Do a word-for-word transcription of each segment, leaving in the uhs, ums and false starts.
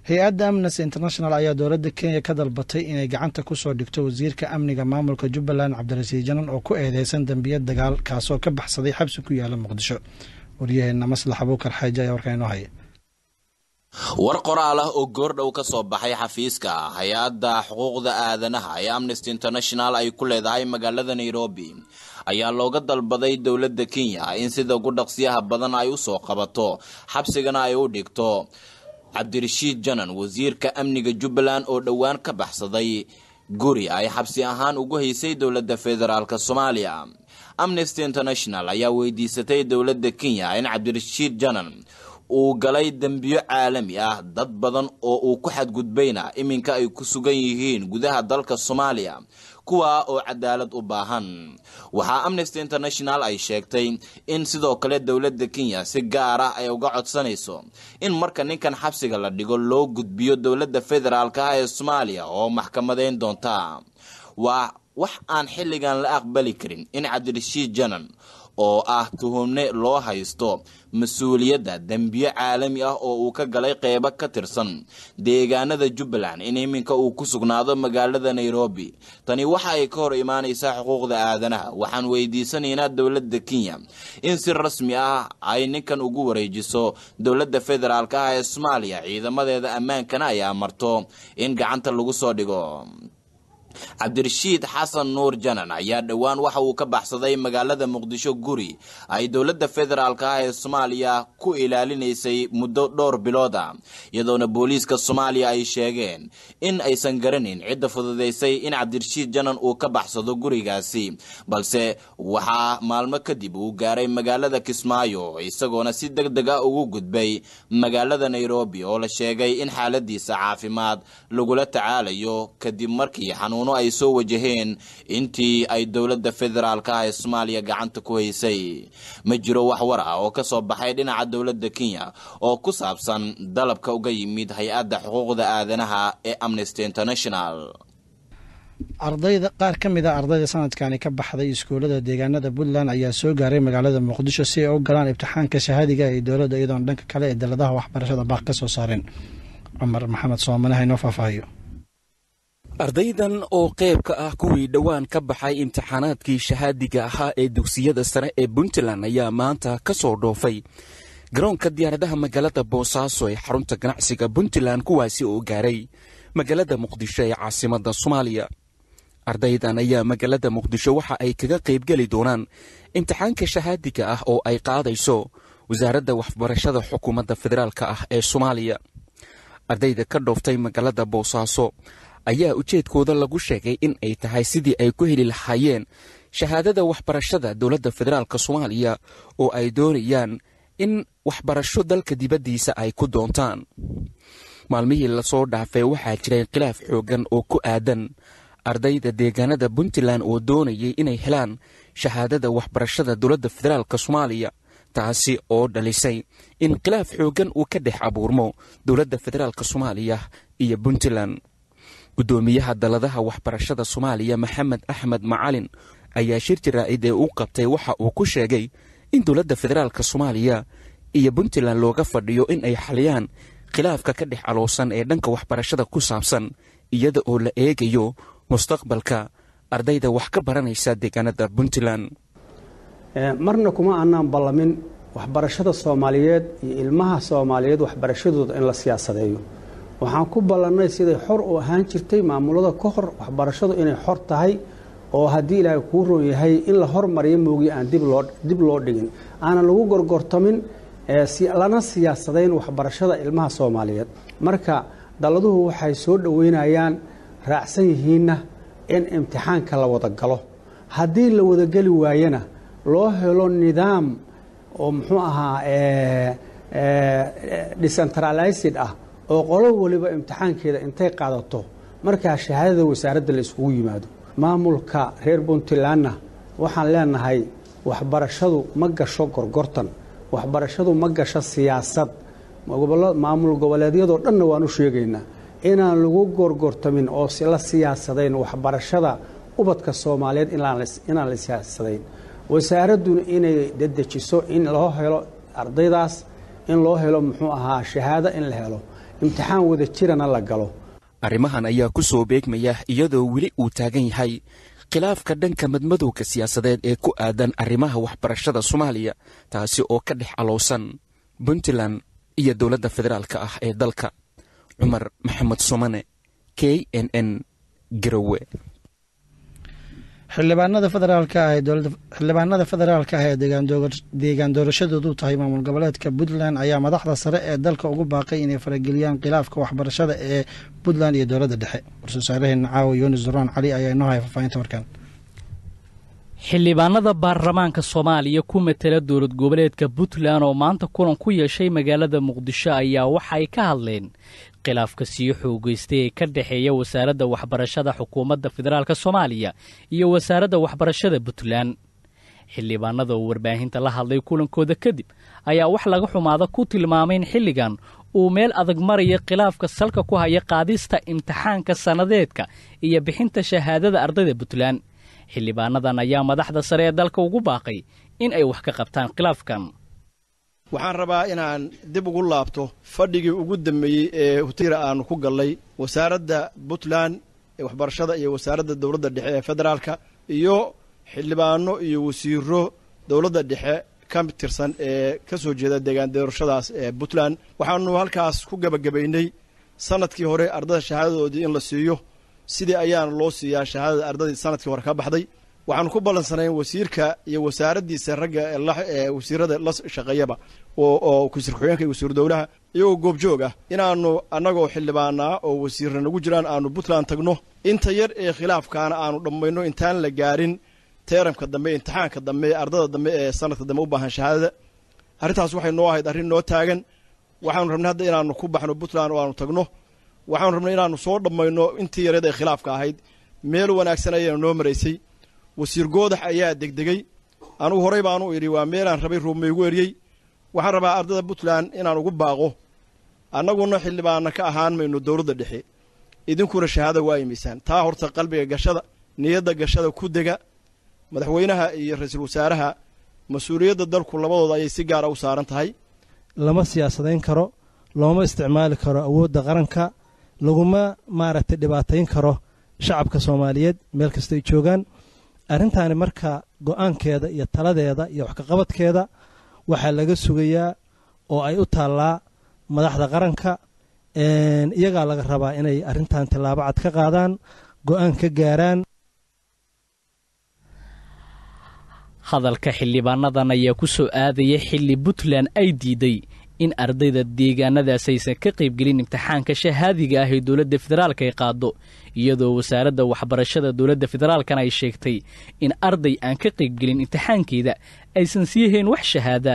hay-adda Amnesty International ayaa dowladda Kenya ka dalbatay inay gacanta ku soo dhigto wasiirka amniga maamulka Jubbaland Cabdirasiid Janan oo ku eedeysan dambiyad dagaal kaasoo ka baxsaday xabsi ku yaala Muqdisho. Waryaheena Maslax Abuukar Xaaji ayaa warkaan inoo haya. war qoraal ah oo goordhow ka soo baxay xafiiska hay-adda xuquuqda aadanaha ee Amnesty International ay ku leedahay magaalada Nairobi ayaa looga dalbaday dowladda Kenya in sida ugu dhaqsiyaha badan ay u soo qabato xabsigana ay u dhigto Cabdirasiid Janan wasiirka amniga Jubbaland oo dhawaan ka baxsaday guri ay xabsi ahaan ugu haysay dowladda federaalka Soomaaliya. Amnesty International ayaa weydiisatay dowladda Kenya in Cabdirasiid Janan uu galay dambiyo caalami ah dad badan oo uu ku xadgudbayna iminka ay ku sugan yihiin gudaha dalka Soomaaliya kuwa oo cadaalad u baahan. Waxa Amnesty International ay sheegtay in sidoo kale dowladda Kenya si gaar ah ay uga codsanayso in marka ninkan xabsiga la dhigo loo gudbiyo dowladda federaalka ee Soomaaliya oo maxkamadeyn doonta. waa wax aan xilligan la aqbali karin in Cabdirasiid Janan oo ah tuhumne loo haysto mas'uuliyadda dambiyo caalami ah oo uu ka galay qeyb ka tirsan deegaanada Jubbaland in iminka uu ku sugnaado magaalada Nairobi. Tani waxa ay ka hor imaanaysaa xuquuqda aadanaha. Waxaan weydiisanaynaa dowladda Kenya in si rasmi ah ay ninkan ugu wareejiso dowladda federaalka ah ee Soomaaliya ciidamadeeda ammaankana ay amarto in gacanta lagu soo dhigo. Cabdirasiid Xasan Nuur Janan ayaa dhawaan waxa uu ka baxsaday magaalada Muqdisho guri ay dowladda federaalka ah ee Soomaaliya ku ilaalinaysay muddo dhowr bilood ah iyadoona booliiska Soomaaliya ay sheegeen in aysan garanin cidda fududeysay in Cabdirasiid Janan uu ka baxsado gurigaasi balse waxa maalmo kadib uu gaaray magaalada Kismaayo isagoona si degdeg ah ugu gudbay magaalada Nairobi oo la sheegay in xaaladiisa caafimaad lagula tacaalayo kadib markii xanuun ay soo wajaheen intii ay dowladda federaalka ah ee Soomaaliya gacanta ku haysay. Ma jiro wax war ah oo ka soo baxay dhinaca dowladda Kenya oo ku saabsan dalabka uga yimid hay-adda xuquuqda aadanaha ee Amnesty International. ardayda qaar ka mid ah ardayda sanadkani ka baxday iskuulada deegaanada Puntland ayaa soo gaaray magaalada Muqdisho si ay u galaan imtixaanka shahaadiga ee dowladda iyadoo dhanka kale ee daladaha waxbarashada baaq ka soo saareen. Cumar Maxamed Soomanaha inoo faahfaahiyo. ardaydan oo qayb ka ah kuwii dhawaan ka baxay imtixaanaadkii shahaadiga ahaa ee dugsiyada sare ee Puntland ayaa maanta ka soo dhoofay garoonka diyaaradaha magaalada Boosaaso ee xarunta ganacsiga Puntland kuwaasi oo gaaray magaalada Muqdisho ee caasimadda Soomaaliya. ardaydan ayaa magaalada Muqdisho waxa ay kaga qayb gali doonaan imtixaanka shahaadiga ah oo ay qaadayso wasaaradda waxbarashada xukuumadda federaalka ah ee Soomaaliya. ardayda ka dhooftay magaalada Boosaaso ayaa ujeedkooda lagu sheegay in ay tahay sidii ay ku heli lahaayeen shahaadada waxbarashada dowladda federaalka Soomaaliya oo ay doonayaan in waxbarasho dalka dibaddiisa ay ku doontaan. maalmihii la soo dhaafay waxaa jiray khilaaf xoogan oo ku aadan ardayda deegaanada Puntland oo doonayay inay helaan shahaadada waxbarashada dowladda federaalka Soomaaliya taasi oo dhalisay in khilaaf xoogan uu ka dhex abuurmo dowladda federaalka Soomaaliya iyo Puntland. gudoomiyaha daladaha waxbarashada Soomaaliya Maxamed Axmed Macalin ayaa shir jaraa'id ee u qabtay waxa uu ku sheegay in dowladda federaalka Soomaaliya iyo Puntland looga fadhiyo in ay xaliyaan khilaafka ka dhex aloosan ee dhanka waxbarashada ku saabsan iyada oo la eegayo mustaqbalka ardayda wax ka baranaysa deegaanada Puntland. marna kuma aanan ballamin waxbarashada Soomaaliyeed iyo ilmaha Soomaaliyeed waxbarashadooda in la siyaasadeeyo. waxaan ku ballanay siday xor u ahaan jirtay maamulada ka hor waxbarashadu inay xor tahay oo haddii Ilaahay ku roon yahay in la hormariyo moogi aan dib loo dib loo dhigin aanan lagu gorgortamin ee si lana siyaasadeyn waxbarashada ilmaha Soomaaliyeed. marka daladuhu waxay soo dhaweynayaan raacsan yihiinna in imtixaanka la wada galo haddii la wada gali waayana loo helo nidaam oo muxuu ahaa ee ee decentralized ah oo qolo waliba imtixaankeeda intay qaadato markaa shahaadada wasaaradda la isugu yimaado. maamulka reer Puntlandna waxaan leenahay waxbarashadu ma gasho gorgortan waxbarashadu ma gasho siyaasad maamul goboleedyada dhanna waan u sheegaynaa inaan lagu gorgortamin oo si la siyaasadeyn waxbarashada ubadka Soomaaliyeed inaan la siyaasadeyn. wasaaraduna inay dedejiso in loo helo ardaydaas in loo helo muxuu ahaa shahaado in la helo imtixaan wada jirana la galo. arrimahan ayaa ku soo beegmaya iyadoo weli uu taagan yahay khilaafka dhanka madmadowga siyaasadeed ee ku aadan arrimaha waxbarashada Soomaaliya taasi oo ka dhex alowsan Puntland iyo dowladda federaalka ah ee dalka. Cumar Maxamed Somane, K N N, Garowe. xildhibaanada federaalka ah ee dowladda xildhibaanada federaalka ah ee deegaan doorashadoodu tahay maamul goboleedka Puntland ayaa madaxda sare ee dalka ugu baaqay inay farageliyaan khilaafka waxbarashada ee Puntland iyo dowladda dhexe. Warshadaha Caawa Yunis Duran Cali ayaa inoo haya faafaynta warkan. xildhibaanada baarlamaanka Soomaaliya ku metela dowlad goboleedka Puntland oo maanta kulan ku yeeshay magaalada Muqdisho ayaa waxa ay ka hadleen khilaafka sii xoogaystay ee ka dhaxeeya wasaaradda waxbarashada xukuumadda federaalka Soomaaliya iyo wasaaradda waxbarashada Puntland. xildhibaanada oo warbaahinta la hadlay kulankooda kadib ayaa wax laga xumaada ku tilmaamay in xilligan uu meel adag maraya khilaafka salka ku haya qaadista imtixaanka sanadeedka iyo bixinta shahaadada ardayda Puntland. xildhibaanadan ayaa madaxda sare ee dalka ugu baaqay in ay wax ka qabtaan khilaafkan. waxaan rabaa inaan dib ugu laabto fadhigii ugu dambeeyey ee hutiira aanu ku gallay wasaaradda Puntland ee waxbarashada iyo wasaaradda dowladda dhexe ee federaalka iyo xildhibaano iyo wasiiro dowladda dhexe ka tirsan ee ka soo jeeda deegaan doorashadaas ee Puntland. waxaanu halkaas ku gabagabaynay sanadkii hore ardayda shahaadadoodii in la siiyo sidii ayaana loo siiyaa shahaadada ardadii sanadkii hore ka baxday. waxaanu ku ballansanayn wasiirka iyo wasaaraddiisa ragga ee wasiirada la shaqeeyaba oo oo wasiir ku-xigeenka iyo wasiir dowlaha iyagoo goobjoog ah inaannu annagoo xildhibaanaa oo wasiirna nagu jiraan aanu Puntland tagno inta yar ee khilaafkaana aanu dhammayno intaan la gaarin teeramka dambe imtixaanka dambe ardada dambe ee sanadka dambe u baahan shahaadada. arrintaas waxay noo ahayd arrin noo taagan. waxaanu rabnay hadda inaannu ku baxno Puntland oo aanu tagno. waxaanu rabnay inaannu soo dhammayno intii yareed ee khilaafka ahayd meel wanaagsan ayaanu noo maraysay. wasiir goodax ayaa degdegay. anugu horey baanu idhi waa meelaan rabay ruume igu eriyey. waxaan rabaa ardada Puntland inaan ugu baaqo annaguna xildhibaana ka ahaan mayno dowladda dhexe idinkuna shahaado waa imisaan taa horta qalbiga gashada niyadda gashada ku dega. madaxweynaha iyo ra'iisul wasaaraha mas'uuliyadda dalku labadooda ayay si gaar ah u saaran tahay. lama siyaasadayn karo looma isticmaali karo awoodda qaranka laguma maaragtay dhibaatayn karo shacabka Soomaaliyeed meel kasta ay joogaan. arrintaani marka go'aankeeda iyo taladeeda iyo wax ka qabadkeeda waxaa laga sugayaa oo ay u taallaa madaxda qaranka. iyagaa laga rabaa inay arrintan tillaabo cad ka qaadaan go'aan ka gaaraan. hadalka xildhibaanadan ayaa ku soo aadaya xilli Puntland ay diiday in ardayda deegaanadaas aysan ka qaybgelin imtixaanka shahaadiga ah ee dowladda federaalka ay qaado iyadoo wasaaradda waxbarashada dowladda federaalkana ay sheegtay in arday aan ka qaybgelin imtixaankeeda aysan siihayn wax shahaada.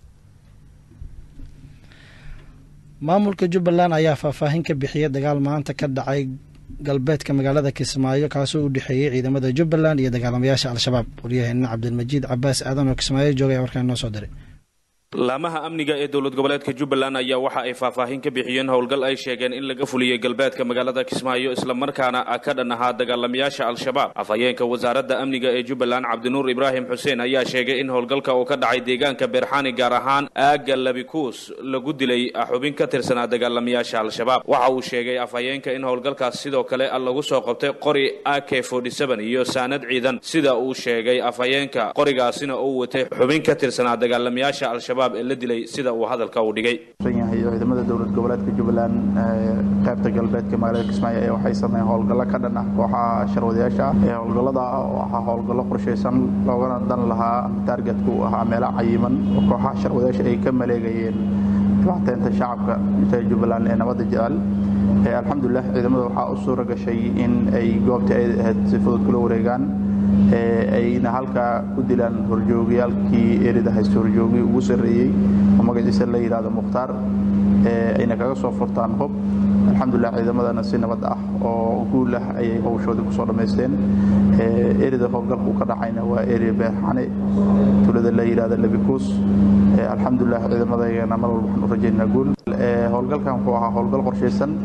maamulka Jubbaland ayaa faahfaahin ka bixiyay dagaal maanta ka dhacay galbeedka magaalada Kismaayo kaasoo u dhexeeyay ciidamada Jubbaland iyo dagaalamayaasha Al-Shabaab. wariyaheena Cabdilmajiid Cabbaas Aadan oo Kismaayo joogay warkaan noo soo diray. laamaha amniga ee dowlad goboleedka Jubbaland ayaa waxa ay faahfaahin ka bixiyeen howlgal ay sheegeen in laga fuliyay galbeedka magaalada Kismaayo isla markaana ka dhanaha dagaalamayaasha Al-Shabaab. afhayeenka wasaaradda amniga ee Jubbaland Cabdinuur Ibraahim Xuseen ayaa sheegay in howlgalka uu ka dhacay deegaanka Beerxani gaar ahaan aaga Labikuus lagu dilay xubin ka tirsanaa dagaalamayaasha Al-Shabaab. waxa uu sheegay afhayeenka in howlgalkaas sidoo kale lagu soo qabtay qori A K forty-seven iyo saanad ciidan sida uu sheegay afhayeenka qorigaasina uu watay xubin ka tirsanaa dagaalamayaasha Al-Shabaab la dilay sida uu hadalka u dhigay. ciidamada dowlad goboleedka Jubbaland qaybta galbeedka magaalada Kismaayo ee waxay sameeyeen howlgallo ka dhan ah kooxaha sharwadayaasha ee howlgallada waxa howlgallo qorsheysan loogana dan lahaa targetku ahaa meelo cayiman oo kooxaha sharwadayaasha ay ka maleegayeen dhibaateynta shacabka ee Jubbaland ee nabadda jecel. alxamdulillah ciidamada waxaa u suura gashay in ay goobta ay ahayd si fudud kula wareegaan ayna halkaa ku dilaan horjoogayaalkii erida haysta horjoogii ugu sarreeyey oo magaciisa la yidhaahdo Mukhtaar ayna kaga soo furtaan hub. alxamdulillah ciidamadana si nabad ah oo guul ah ayay howshoodii ku soo dhammaysteen. erida howlgalku ka dhacayna waa eri Beerxani tuulada la yidhaahdo Labikuus. alxamdulillah ciidamadayana mar walba waxaan u rajaynaynaa guul. howlgalkan wuxuu ahaa howlgal qorsheysan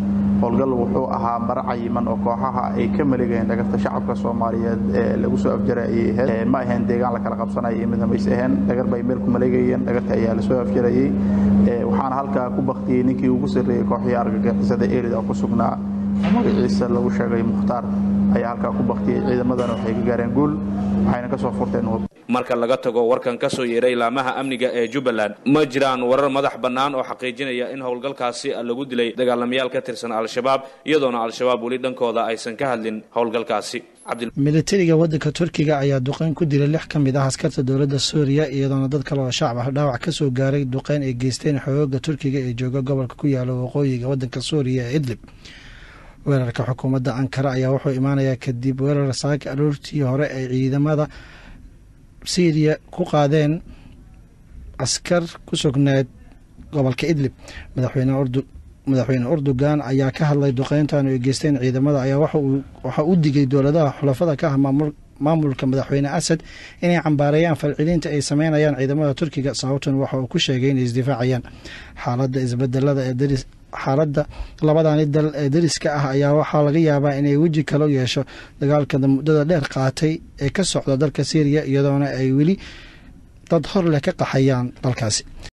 howlgal wuxuu ahaa mara cayiman oo kooxaha ay ka maligayeen dhagarta shacabka Soomaaliyeed ee lagu soo afjarayay ma ahayn deegaan la kala qabsanayay mid ma ahayn dhagar bay meel ku maligayeen dhagarta ayaa la soo afjarayay waxaana halka ku baqtiyay ninkii ugu sareeyay kooxii argagixisada eerida oo ku sugnaa magaciisa lagu sheegay Mukhtaar ayaa halka ku baqtiyay ciidamadana waxay ka gaareen guul waxayna ka soo furteen marka laga tago warkan ka soo yeeray laamaha amniga ee Jubbaland ma jiraan warar madax bannaan oo xaqiijinaya in howlgalkaasi lagu dilay dagaalamayaal ka tirsan al-shabaab iyadoona al-shabaab wali dhankooda aysan ka hadlin howlgalkaasi militariga waddanka Turkiga ayaa duqeyn ku dilay lix ka mid ah askarta dowladda Suuriya iyadoona dad kale oo shacab ah dhaawac ka soo gaaray duqeyn ay geysteen xoogga Turkiga ee jooga gobolka ku yaala waqooyiga waddanka Suuriya ee Idlib weerarka xukuumadda Ankara ayaa wuxuu imaanayaa kadib weerar saak aroortii hore ay ciidamada Syria ku qaadeen askar ku sugnayd gobolka Idlib madaxweyne Urdu madaxweyne Erdogan ayaa ka hadlay duqeyntan ay geysteen ciidamada ayaa waxa uu waxa uu digay dowladaha xulafada ka ah maamulka madaxweyne Assad inay cambaarayaan falcelinta ay sameynayaan ciidamada Turkiga sababtan waxa uu ku sheegay inay isdifaacayaan xaaladda isbedelada ee daris xaaladda labadani dal ee dariska ah ayaa waxaa laga yaabaa inay weji kale yeesho dagaalka muddada dheer qaatay ee ka socda dalka Syria iyadoona ay weli dad hor leh ka qaxayaan dalkaasi.